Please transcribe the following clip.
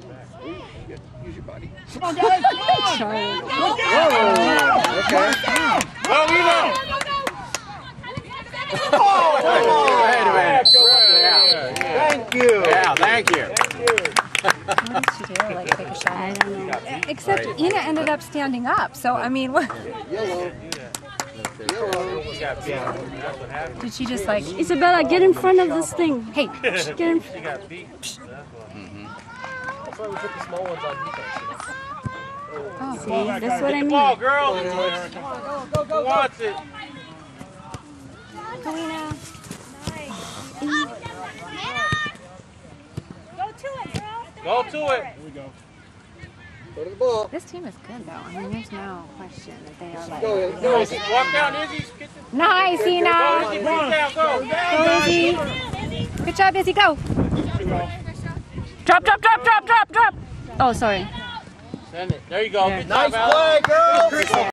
Use your body. Come on, guys! Come on! Charlie. Okay. Go, Eno! Thank you. Yeah, thank you. What did she do? Like take a shot? I don't know. Except Inna ended up standing up. So I mean, what? Yellow. Did she just like? Isabella, get in front of this thing. Hey, Get in. She got beat. That's why we put the small ones on defense. See, that's what I mean. Ball, girl. Who wants it? Go now. Go to it. Here we go. Go to the ball. this team is good though. I mean, there's no question that they are like. Go, go. Walk down Izzy's kitchen. Nice, Go, Inna. Izzy, feet down, go. Go, Izzy. Good job, Izzy. Go. Drop, drop, drop, drop, drop, drop. Oh, sorry. Send it. There you go. Good Nice job, Alex. play, girls.